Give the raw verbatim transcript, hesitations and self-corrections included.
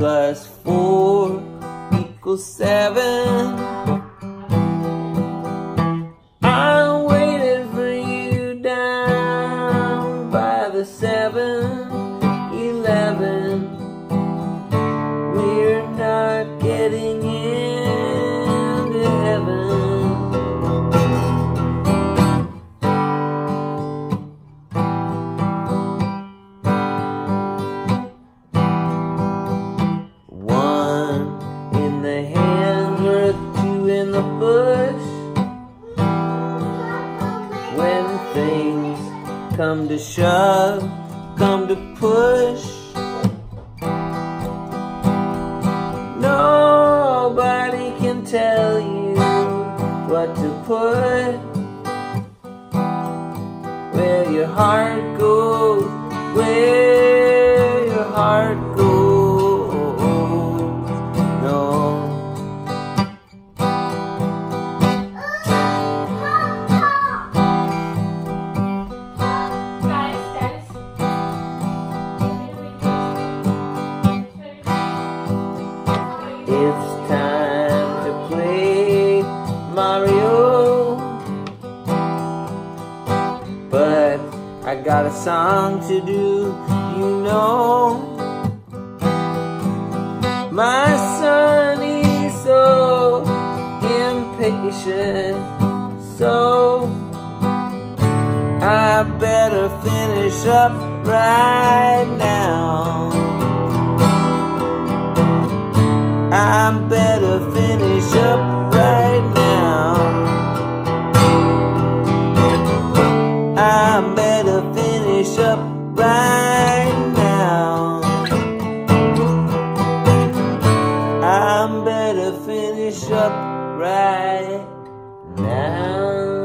plus four equals seven. I waited for you down by the seven eleven. We're not getting into heaven. The bush. When things come to shove, come to push, nobody can tell you what to put where your heart goes, where your heart goes. No. It's time to play Mario, but I got a song to do, you know. My son, he's so impatient, so I better finish up right now. I better finish up right now. I better finish up right now. I better finish up right now.